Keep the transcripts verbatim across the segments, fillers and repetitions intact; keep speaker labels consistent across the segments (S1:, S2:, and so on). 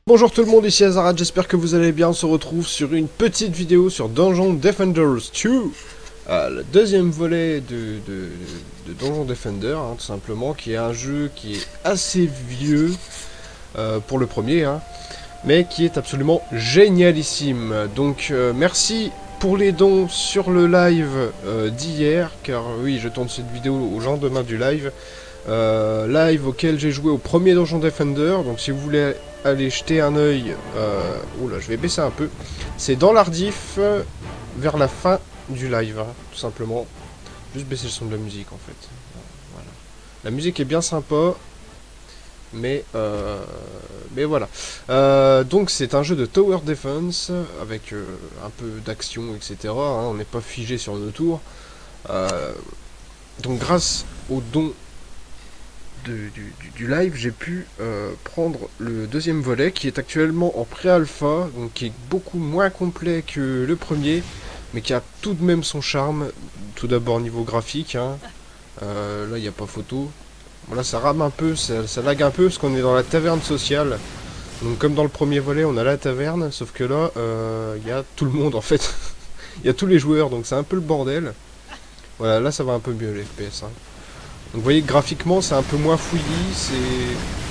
S1: Bonjour tout le monde, ici Azarat, j'espère que vous allez bien. On se retrouve sur une petite vidéo sur Dungeon Defenders deux, euh, le deuxième volet de, de, de Dungeon Defender, hein, tout simplement, qui est un jeu qui est assez vieux euh, pour le premier, hein, mais qui est absolument génialissime. Donc euh, merci pour les dons sur le live euh, d'hier, car oui, je tourne cette vidéo au lendemain du live. Euh, live auquel j'ai joué au premier Dungeon Defender, donc si vous voulez aller jeter un oeil, euh, oula, je vais baisser un peu, c'est dans l'Ardif, euh, vers la fin du live, hein, tout simplement. Juste baisser le son de la musique en fait. Voilà. La musique est bien sympa, mais euh, mais voilà. Euh, donc c'est un jeu de Tower Defense, avec euh, un peu d'action, et cetera. Hein, on n'est pas figé sur nos tours. Euh, donc grâce aux dons Du, du, du live, j'ai pu euh, prendre le deuxième volet qui est actuellement en pré-alpha, donc qui est beaucoup moins complet que le premier, mais qui a tout de même son charme. Tout d'abord niveau graphique, hein. euh, là il n'y a pas photo. Voilà, ça rame un peu, ça, ça lag un peu parce qu'on est dans la taverne sociale. Donc comme dans le premier volet, on a la taverne, sauf que là, il euh, y a tout le monde en fait. Il y a tous les joueurs, donc c'est un peu le bordel. Voilà, là ça va un peu mieux les F P S. Hein. Donc vous voyez que graphiquement c'est un peu moins fouillis, c'est...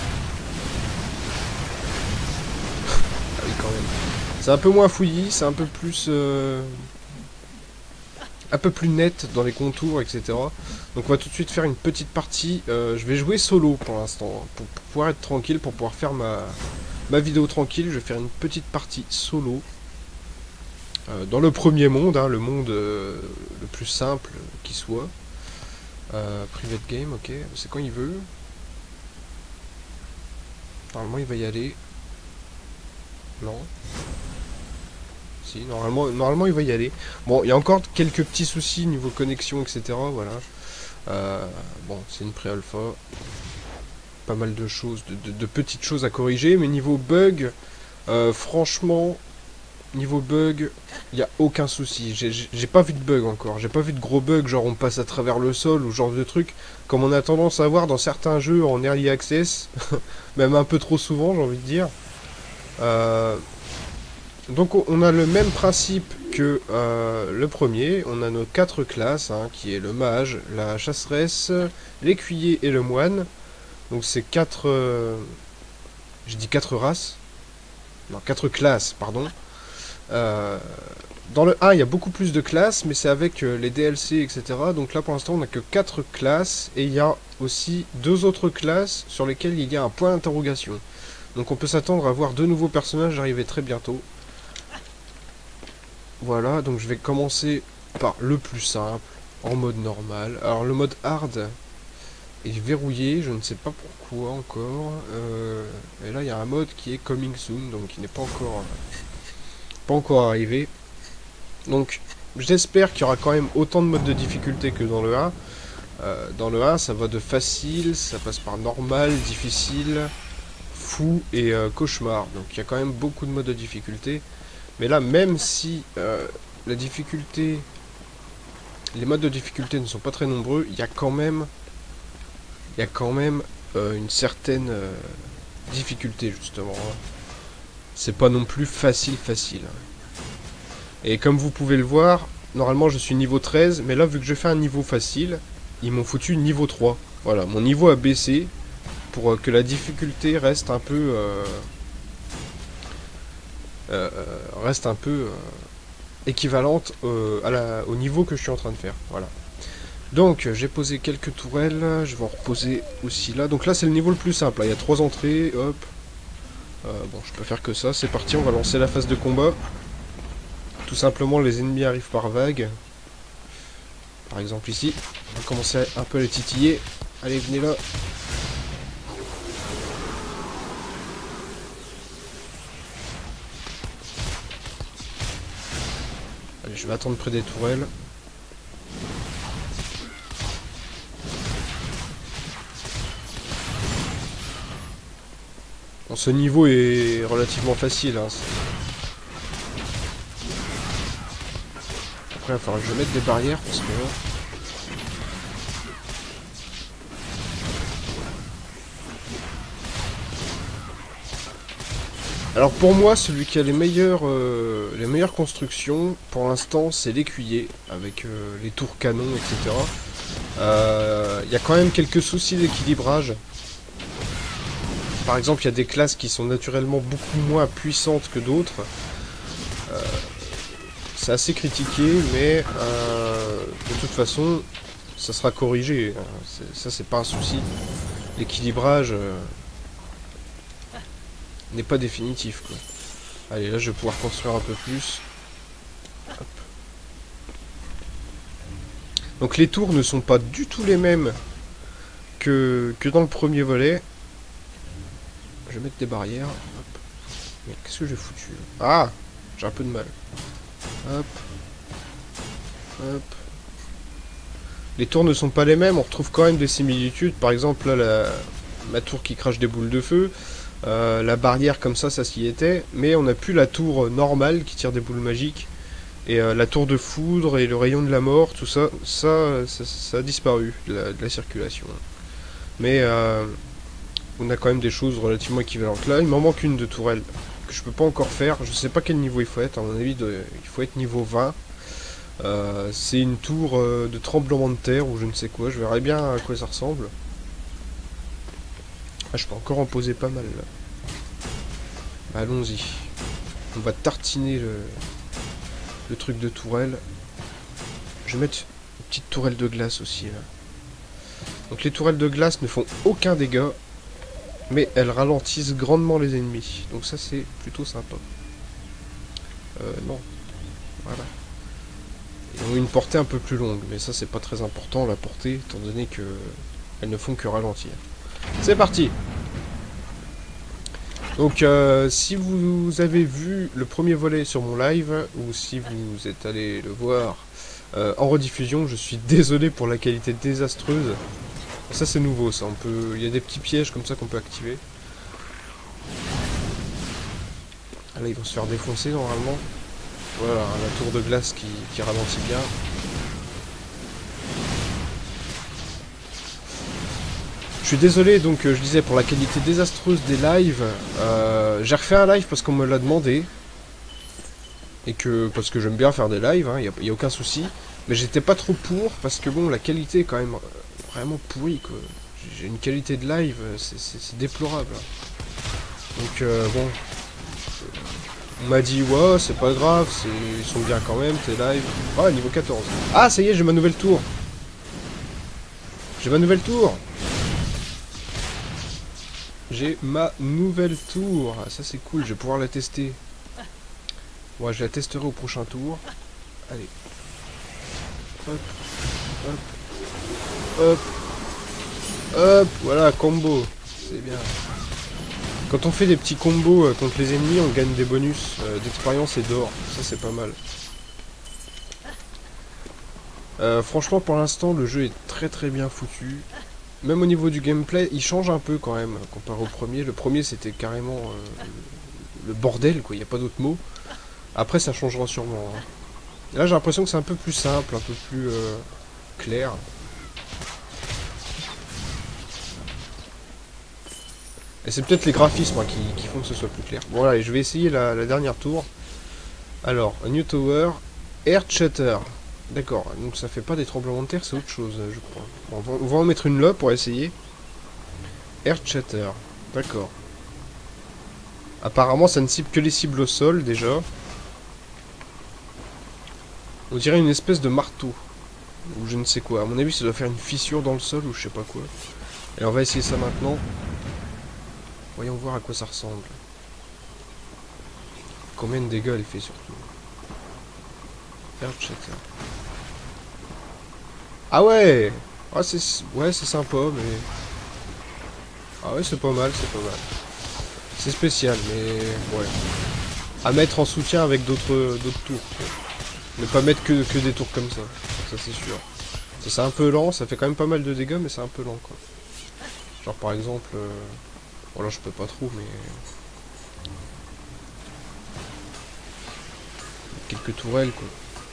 S1: ah oui quand même. C'est un peu moins fouillis, c'est un peu plus... Euh... un peu plus net dans les contours, et cetera. Donc on va tout de suite faire une petite partie. Euh, je vais jouer solo pour l'instant, hein, pour, pour pouvoir être tranquille, pour pouvoir faire ma, ma vidéo tranquille. Je vais faire une petite partie solo. Euh, dans le premier monde, hein, le monde euh, le plus simple qui soit. Euh, private game, ok. C'est quand il veut. Normalement, il va y aller. Non. Si, normalement, normalement, il va y aller. Bon, il y a encore quelques petits soucis niveau connexion, et cetera. Voilà. Euh, bon, c'est une pré-alpha. Pas mal de choses, de, de, de petites choses à corriger. Mais niveau bug, euh, franchement, niveau bug, il n'y a aucun souci. J'ai pas vu de bug encore. J'ai pas vu de gros bugs, genre on passe à travers le sol ou genre de truc, comme on a tendance à voir dans certains jeux en early access, même un peu trop souvent, j'ai envie de dire. Euh, donc on a le même principe que euh, le premier. On a nos quatre classes, hein, qui est le mage, la chasseresse, l'écuyer et le moine. Donc c'est quatre... Euh, j'ai dit quatre races. Non, quatre classes, pardon. Euh, dans le un, il y a beaucoup plus de classes, mais c'est avec euh, les D L C, et cetera. Donc là, pour l'instant, on n'a que quatre classes, et il y a aussi deux autres classes sur lesquelles il y a un point d'interrogation. Donc on peut s'attendre à voir deux nouveaux personnages arriver très bientôt. Voilà, donc je vais commencer par le plus simple, en mode normal. Alors le mode hard est verrouillé, je ne sais pas pourquoi encore. Euh, et là, il y a un mode qui est coming soon, donc qui n'est pas encore... Euh, pas encore arrivé. Donc j'espère qu'il y aura quand même autant de modes de difficulté que dans le un. Euh, dans le un, ça va de facile, ça passe par normal, difficile, fou et euh, cauchemar. Donc il y a quand même beaucoup de modes de difficulté. Mais là, même si euh, la difficulté, les modes de difficulté ne sont pas très nombreux, il y a quand même, il y a quand même euh, une certaine euh, difficulté justement. Hein. C'est pas non plus facile facile. Et comme vous pouvez le voir, normalement je suis niveau treize, mais là vu que je fais un niveau facile, ils m'ont foutu niveau trois. Voilà, mon niveau a baissé pour euh, que la difficulté reste un peu euh, euh, reste un peu euh, équivalente euh, à la, au niveau que je suis en train de faire. Voilà. Donc j'ai posé quelques tourelles, je vais en reposer aussi là. Donc là c'est le niveau le plus simple, là. Il y a trois entrées, hop. Euh, bon, je peux faire que ça, c'est parti, on va lancer la phase de combat. Tout simplement, les ennemis arrivent par vague. Par exemple ici, on va commencer un peu à les titiller. Allez, venez là. Allez, je vais attendre près des tourelles. Bon, ce niveau est relativement facile, hein. Après, il va falloir que je mette des barrières parce que là... Alors pour moi, celui qui a les meilleures, euh, les meilleures constructions, pour l'instant, c'est l'écuyer, avec euh, les tours canons, et cetera. Il euh, y a quand même quelques soucis d'équilibrage. Par exemple, il y a des classes qui sont naturellement beaucoup moins puissantes que d'autres. Euh, c'est assez critiqué, mais euh, de toute façon, ça sera corrigé. Ça, c'est pas un souci. L'équilibrage euh, n'est pas définitif, quoi. Allez, là, je vais pouvoir construire un peu plus. Hop. Donc les tours ne sont pas du tout les mêmes que, que dans le premier volet. Je vais mettre des barrières. Hop. Mais qu'est-ce que j'ai foutu? Ah, j'ai un peu de mal. Hop. Hop. Les tours ne sont pas les mêmes, on retrouve quand même des similitudes. Par exemple, là, la, ma tour qui crache des boules de feu. Euh, la barrière comme ça, ça s'y était. Mais on n'a plus la tour normale qui tire des boules magiques. Et euh, la tour de foudre et le rayon de la mort, tout ça, ça, ça, ça a disparu de la, de la circulation. Mais euh, on a quand même des choses relativement équivalentes. Là, il m'en manque une de tourelle que je peux pas encore faire. Je sais pas quel niveau il faut être. À mon avis, de, il faut être niveau vingt. Euh, c'est une tour euh, de tremblement de terre ou je ne sais quoi. Je verrai bien à quoi ça ressemble. Ah, je peux encore en poser pas mal là. Bah, allons-y. On va tartiner le, le truc de tourelle. Je vais mettre une petite tourelle de glace aussi là. Donc les tourelles de glace ne font aucun dégât, mais elles ralentissent grandement les ennemis. Donc ça c'est plutôt sympa. Euh, non. Voilà. Ils ont une portée un peu plus longue, mais ça c'est pas très important la portée, étant donné que elles ne font que ralentir. C'est parti. Donc euh, si vous avez vu le premier volet sur mon live, ou si vous êtes allé le voir euh, en rediffusion, je suis désolé pour la qualité désastreuse. Ça c'est nouveau, ça. On peut, il y a des petits pièges comme ça qu'on peut activer. Ah, là ils vont se faire défoncer normalement. Voilà, la tour de glace qui, qui ralentit bien. Je suis désolé, donc euh, je disais, pour la qualité désastreuse des lives. Euh, j'ai refait un live parce qu'on me l'a demandé. Et que, parce que j'aime bien faire des lives, il hein, n'y a, a aucun souci. Mais j'étais pas trop pour, parce que bon, la qualité est quand même vraiment pourrie, quoi. J'ai une qualité de live, c'est déplorable. Donc euh, bon... On m'a dit, ouais, c'est pas grave, ils sont bien quand même, tes lives. Ah, niveau quatorze. Ah, ça y est, j'ai ma nouvelle tour. J'ai ma nouvelle tour. J'ai ma nouvelle tour. Ah, ça, c'est cool, je vais pouvoir la tester. Ouais, je la testerai au prochain tour. Allez. Hop, hop, hop, hop, voilà, combo. C'est bien. Quand on fait des petits combos euh, contre les ennemis, on gagne des bonus euh, d'expérience et d'or. Ça, c'est pas mal. Euh, franchement, pour l'instant, le jeu est très très bien foutu. Même au niveau du gameplay, il change un peu quand même, comparé au premier. Le premier, c'était carrément euh, le bordel, quoi. Il n'y a pas d'autre mot. Après, ça changera sûrement. Hein. Et là, j'ai l'impression que c'est un peu plus simple, un peu plus euh, clair. Et c'est peut-être les graphismes hein, qui, qui font que ce soit plus clair. Bon, allez, je vais essayer la, la dernière tour. Alors, un New Tower, Air Shatter. D'accord, donc ça fait pas des tremblements de terre, c'est autre chose, je crois. Bon, on, va, on va en mettre une là pour essayer. Air Shatter, d'accord. Apparemment, ça ne cible que les cibles au sol, déjà. On dirait une espèce de marteau. Ou je ne sais quoi. À mon avis, ça doit faire une fissure dans le sol ou je sais pas quoi. Et on va essayer ça maintenant. Voyons voir à quoi ça ressemble. Combien de dégâts elle fait surtout. Air Shatter. Ah ouais, ah, c'est ouais, c'est sympa, mais... Ah ouais, c'est pas mal, c'est pas mal. C'est spécial, mais... Ouais. À mettre en soutien avec d'autres d'autres tours. Quoi. Ne pas mettre que, que des tours comme ça. Ça, c'est sûr. C'est un peu lent, ça fait quand même pas mal de dégâts, mais c'est un peu lent, quoi. Genre, par exemple... Euh... Bon, là, je peux pas trop, mais... Quelques tourelles, quoi.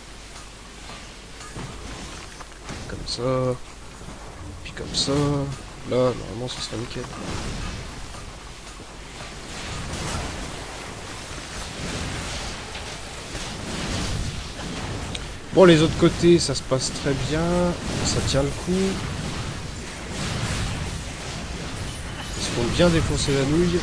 S1: Comme ça, puis comme ça, là, normalement ce sera nickel. Bon, les autres côtés, ça se passe très bien. Ça tient le coup. Ils se font bien défoncer la nouille.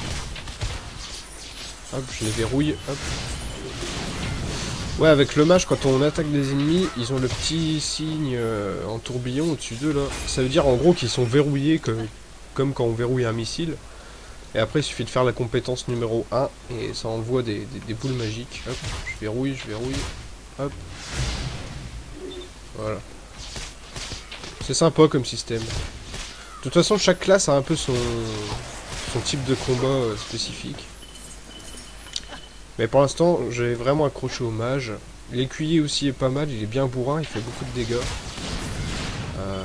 S1: Hop, je les verrouille. Hop. Ouais, avec le mage, quand on attaque des ennemis, ils ont le petit signe euh, en tourbillon au-dessus d'eux, là. Ça veut dire, en gros, qu'ils sont verrouillés, que, comme quand on verrouille un missile. Et après, il suffit de faire la compétence numéro un, et ça envoie des, des, des boules magiques. Hop, je verrouille, je verrouille. Hop. Voilà. C'est sympa comme système. De toute façon, chaque classe a un peu son, son type de combat euh, spécifique. Mais pour l'instant, j'ai vraiment accroché au mage. L'écuyer aussi est pas mal, il est bien bourrin, il fait beaucoup de dégâts. Euh...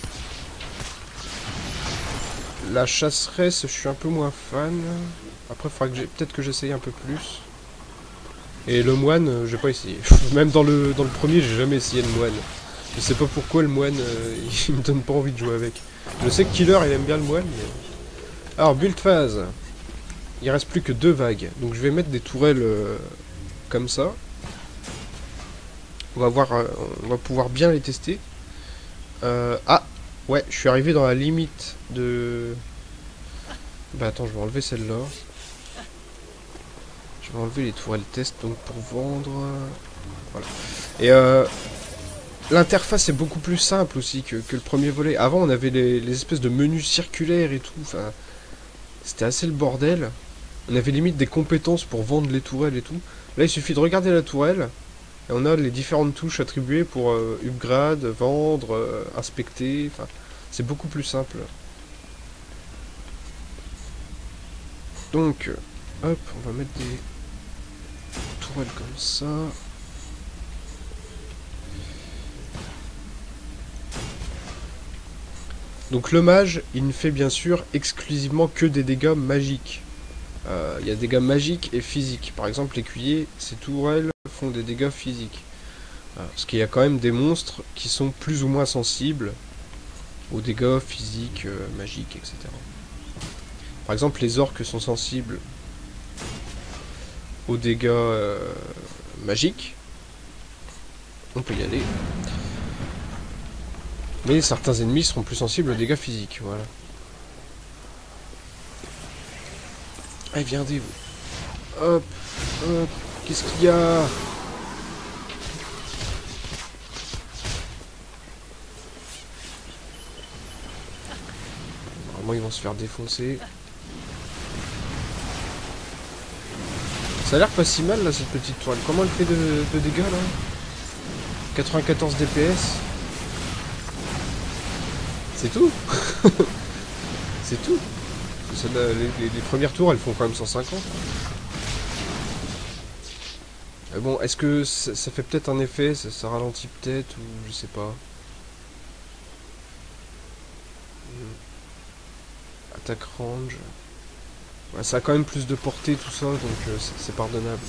S1: La chasseresse, je suis un peu moins fan. Après, il faudra que j'ai peut-être que j'essaye un peu plus. Et le moine, euh, j'ai pas essayé. Même dans le, dans le premier, j'ai jamais essayé le moine. Je sais pas pourquoi le moine, euh, il me donne pas envie de jouer avec. Je sais que Killer, il aime bien le moine, mais... Alors, build phase. Il reste plus que deux vagues. Donc je vais mettre des tourelles euh, comme ça. On va voir, euh, on va pouvoir bien les tester. Euh, ah, ouais, je suis arrivé dans la limite de... Bah attends, je vais enlever celle-là. Je vais enlever les tourelles test donc pour vendre. Voilà. Et euh, l'interface est beaucoup plus simple aussi que, que le premier volet. Avant, on avait les, les espèces de menus circulaires et tout. Enfin, c'était assez le bordel. On avait limite des compétences pour vendre les tourelles et tout. Là, il suffit de regarder la tourelle. Et on a les différentes touches attribuées pour euh, upgrade, vendre, euh, inspecter. Enfin, c'est beaucoup plus simple. Donc, hop, on va mettre des tourelles comme ça. Donc le mage, il ne fait bien sûr exclusivement que des dégâts magiques. Il euh, y a des dégâts magiques et physiques. Par exemple, l'écuyer, ces tourelles font des dégâts physiques. Euh, parce qu'il y a quand même des monstres qui sont plus ou moins sensibles aux dégâts physiques, euh, magiques, et cetera. Par exemple, les orques sont sensibles aux dégâts euh, magiques. On peut y aller. Mais certains ennemis seront plus sensibles aux dégâts physiques, voilà. Allez, viendez vous. Hop, hop, qu'est-ce qu'il y a? Normalement, ils vont se faire défoncer. Ça a l'air pas si mal, là, cette petite toile. Comment elle fait de, de dégâts, là? quatre-vingt-quatorze D P S. C'est tout. C'est tout. Ça, les, les, les premières tours, elles font quand même cent cinquante. Mais bon, est-ce que ça, ça fait peut-être un effet, ça, ça ralentit peut-être, ou je sais pas. Attaque range. Ouais, ça a quand même plus de portée, tout ça, donc euh, c'est pardonnable.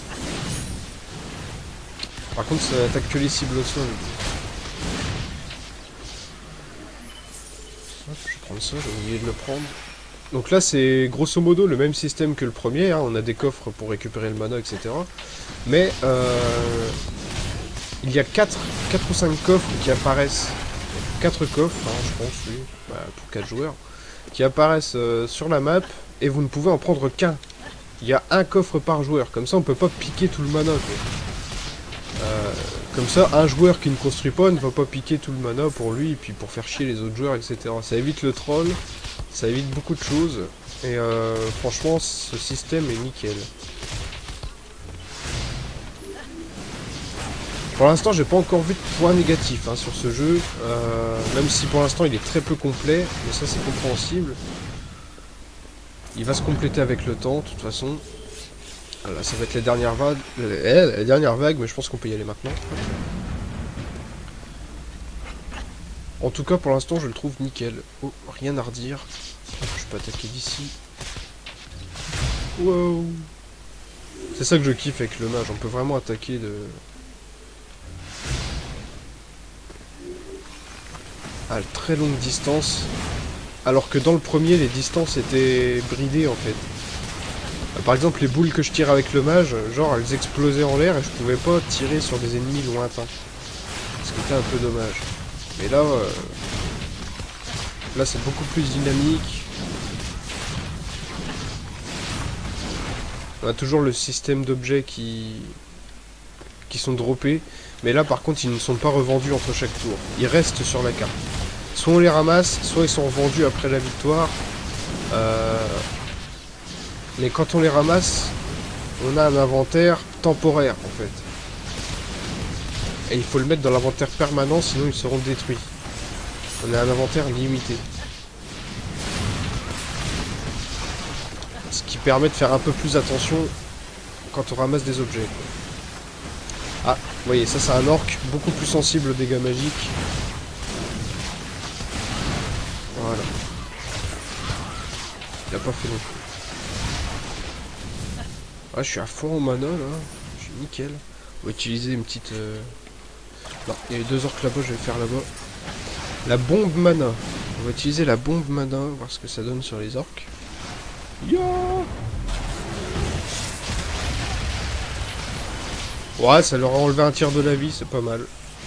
S1: Par contre, ça attaque que les cibles au sol. Hop, je vais prendre ça, j'ai oublié de le prendre. Donc là, c'est grosso modo le même système que le premier, hein. On a des coffres pour récupérer le mana, et cetera. Mais euh, il y a quatre ou cinq coffres qui apparaissent. quatre coffres, hein, je pense, oui, bah, pour quatre joueurs, qui apparaissent euh, sur la map, et vous ne pouvez en prendre qu'un. Il y a un coffre par joueur, comme ça on peut pas piquer tout le mana, quoi. Euh, comme ça, un joueur qui ne construit pas ne va pas piquer tout le mana pour lui, et puis pour faire chier les autres joueurs, et cetera. Ça évite le troll, ça évite beaucoup de choses, et euh, franchement, ce système est nickel. Pour l'instant, j'ai pas encore vu de points négatifs hein, sur ce jeu, euh, même si pour l'instant il est très peu complet, mais ça c'est compréhensible. Il va se compléter avec le temps, de toute façon. Là, ça va être les dernières vagues, les, les dernières vagues, mais je pense qu'on peut y aller maintenant. En tout cas, pour l'instant, je le trouve nickel. Oh, rien à redire. Je peux attaquer d'ici. Wow. C'est ça que je kiffe avec le mage, on peut vraiment attaquer de... à très longue distance. Alors que dans le premier, les distances étaient bridées en fait. Par exemple, les boules que je tire avec le mage, genre elles explosaient en l'air et je pouvais pas tirer sur des ennemis lointains. C'était un peu dommage. Mais là, euh, là c'est beaucoup plus dynamique. On a toujours le système d'objets qui... qui sont droppés. Mais là par contre ils ne sont pas revendus entre chaque tour. Ils restent sur la carte. Soit on les ramasse, soit ils sont revendus après la victoire. Euh... Mais quand on les ramasse, on a un inventaire temporaire en fait. Et il faut le mettre dans l'inventaire permanent, sinon ils seront détruits. On a un inventaire limité. Ce qui permet de faire un peu plus attention quand on ramasse des objets. Ah, vous voyez, ça c'est un orc beaucoup plus sensible aux dégâts magiques. Voilà. Il a pas fait non plus. Ah, je suis à fond en mana là. Je suis nickel. On va utiliser une petite... Euh... Non, il y a deux orques là-bas, je vais faire là-bas. La bombe mana. On va utiliser la bombe mana, voir ce que ça donne sur les orques. Yeah. Ouais, ça leur a enlevé un tiers de la vie, c'est pas mal.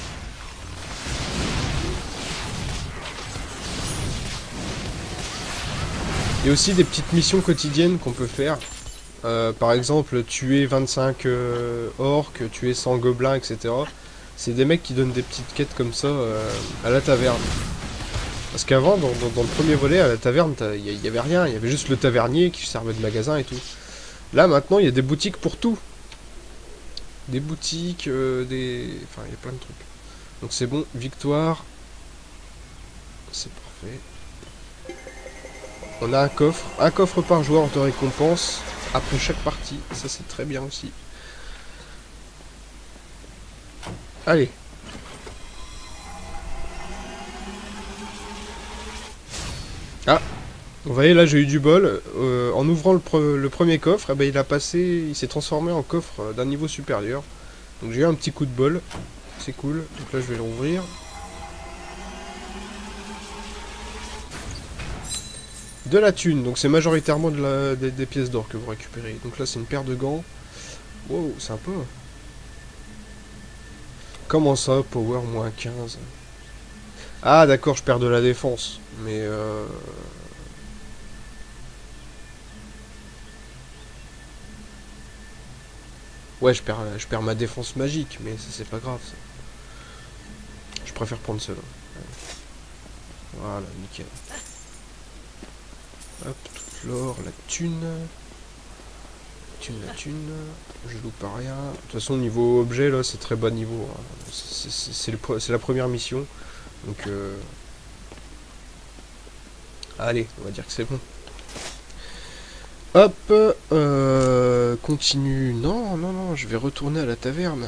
S1: Il y a aussi des petites missions quotidiennes qu'on peut faire. Euh, par exemple, tuer vingt-cinq euh, orques, tuer cent gobelins, et cetera. C'est des mecs qui donnent des petites quêtes comme ça euh, à la taverne. Parce qu'avant, dans, dans, dans le premier volet, à la taverne, il n'y avait rien. Il y avait juste le tavernier qui servait de magasin et tout. Là, maintenant, il y a des boutiques pour tout. Des boutiques, euh, des... Enfin, il y a plein de trucs. Donc c'est bon, victoire. C'est parfait. On a un coffre. Un coffre par joueur de récompense après chaque partie. Ça, c'est très bien aussi. Allez. Ah, vous voyez là j'ai eu du bol. Euh, en ouvrant le, pre le premier coffre, eh ben, il a passé, il s'est transformé en coffre d'un niveau supérieur. Donc j'ai eu un petit coup de bol. C'est cool. Donc là je vais l'ouvrir. De la thune. Donc c'est majoritairement de la, des, des pièces d'or que vous récupérez. Donc là c'est une paire de gants. Wow, sympa. Comment ça, power moins quinze? Ah d'accord, je perds de la défense. Mais euh... ouais, je perds, je perds ma défense magique, mais ça c'est pas grave ça. Je préfère prendre cela. Voilà, nickel. Hop, toute l'or, la thune. Thune, la thune. Je loupe à rien. De toute façon, niveau objet, là, c'est très bas niveau. Hein. C'est la première mission. Donc, euh... allez, on va dire que c'est bon. Hop, euh, continue. Non, non, non, je vais retourner à la taverne.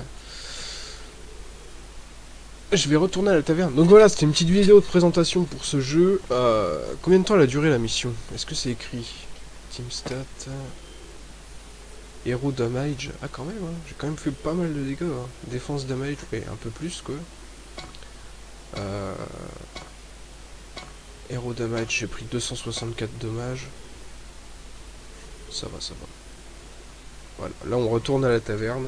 S1: Je vais retourner à la taverne. Donc voilà, c'était une petite vidéo de présentation pour ce jeu. Euh, combien de temps elle a duré la mission? Est-ce que c'est écrit? Team stat. Hero damage. Ah quand même, hein. J'ai quand même fait pas mal de dégâts. Hein. Défense damage, ouais, un peu plus quoi. Euh... Hero damage, j'ai pris deux cent soixante-quatre dommages. Ça va, ça va. Voilà, là on retourne à la taverne.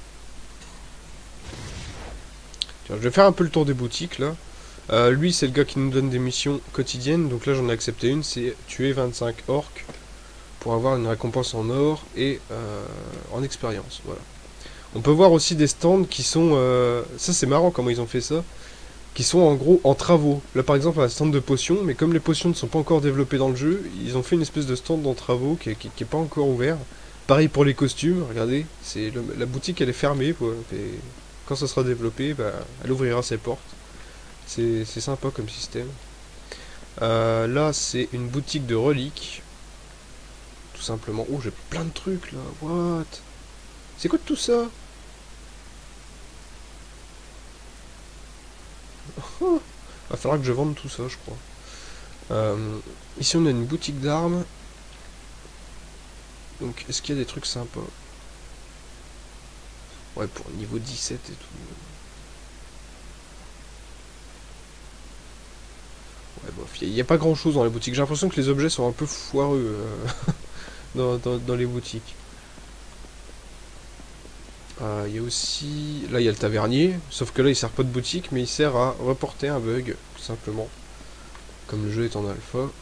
S1: Tiens, je vais faire un peu le tour des boutiques là. Euh, lui c'est le gars qui nous donne des missions quotidiennes. Donc là j'en ai accepté une, c'est tuer vingt-cinq orques pour avoir une récompense en or et euh, en expérience. Voilà. On peut voir aussi des stands qui sont... Euh, ça c'est marrant comment ils ont fait ça. Qui sont en gros en travaux. Là par exemple un stand de potions, mais comme les potions ne sont pas encore développées dans le jeu, ils ont fait une espèce de stand en travaux qui, qui, qui est pas encore ouvert. Pareil pour les costumes, regardez, c'est la boutique elle est fermée, quoi. Et quand ça sera développé, bah, elle ouvrira ses portes. C'est sympa comme système. Euh, là c'est une boutique de reliques. Tout simplement. Oh j'ai plein de trucs là, what? C'est quoi tout ça? Oh, va falloir que je vende tout ça, je crois. Euh, ici, on a une boutique d'armes. Donc, est-ce qu'il y a des trucs sympas? Ouais, pour niveau dix-sept et tout. Ouais, bof, il n'y a, a pas grand-chose dans les boutiques. J'ai l'impression que les objets sont un peu foireux euh, dans, dans, dans les boutiques. Euh, il y a aussi... Là, il y a le tavernier. Sauf que là, il sert pas de boutique, mais il sert à reporter un bug, tout simplement. Comme le jeu est en alpha. Euh,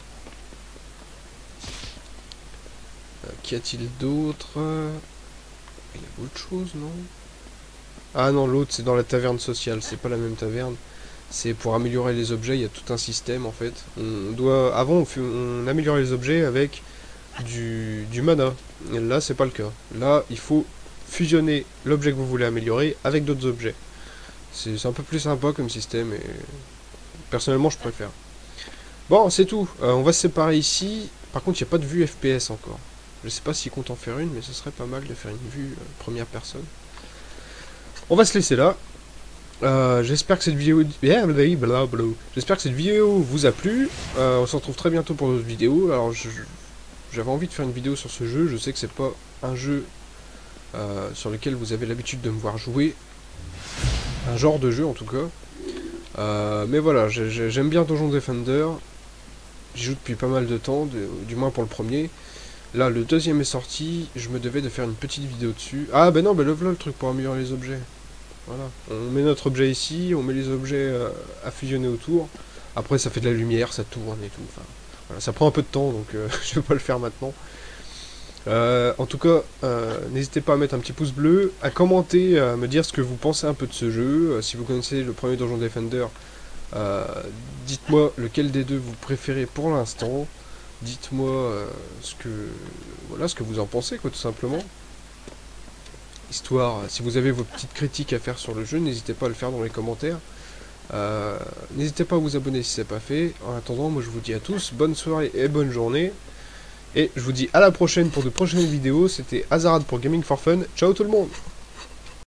S1: Qu'y a-t-il d'autre? Il y a autre chose, non? Ah non, l'autre, c'est dans la taverne sociale. C'est pas la même taverne. C'est pour améliorer les objets. Il y a tout un système, en fait. On doit... Avant, on, fait... on améliorait les objets avec du, du mana. Et là, c'est pas le cas. Là, il faut fusionner l'objet que vous voulez améliorer avec d'autres objets. C'est un peu plus sympa comme système et personnellement je préfère. Bon, c'est tout. Euh, on va se séparer ici. Par contre, il n'y a pas de vue F P S encore. Je sais pas s'il compte en faire une, mais ce serait pas mal de faire une vue euh, première personne. On va se laisser là. Euh, J'espère que cette vidéo... J'espère que cette vidéo vous a plu. Euh, on se retrouve très bientôt pour d'autres vidéos. Alors, j'avais envie de faire une vidéo sur ce jeu. Je sais que c'est pas un jeu Euh, sur lequel vous avez l'habitude de me voir jouer, un genre de jeu en tout cas, euh, mais voilà, j'aime bien Donjon Defender, j'y joue depuis pas mal de temps, de, du moins pour le premier. Là le deuxième est sorti, je me devais de faire une petite vidéo dessus. Ah ben non, ben le voilà le truc pour améliorer les objets. Voilà, on met notre objet ici, on met les objets euh, à fusionner autour, après ça fait de la lumière, ça tourne et tout, enfin, voilà, ça prend un peu de temps donc euh, je vais pas le faire maintenant. Euh, en tout cas, euh, n'hésitez pas à mettre un petit pouce bleu, à commenter, à me dire ce que vous pensez un peu de ce jeu. Euh, si vous connaissez le premier Donjon Defender, euh, dites-moi lequel des deux vous préférez pour l'instant. Dites-moi euh, ce que voilà ce que vous en pensez, quoi, tout simplement. Histoire, si vous avez vos petites critiques à faire sur le jeu, n'hésitez pas à le faire dans les commentaires. Euh, n'hésitez pas à vous abonner si ce n'est pas fait. En attendant, moi je vous dis à tous, bonne soirée et bonne journée. Et je vous dis à la prochaine pour de prochaines vidéos. C'était Azarad pour Gaming for Fun. Ciao tout le monde!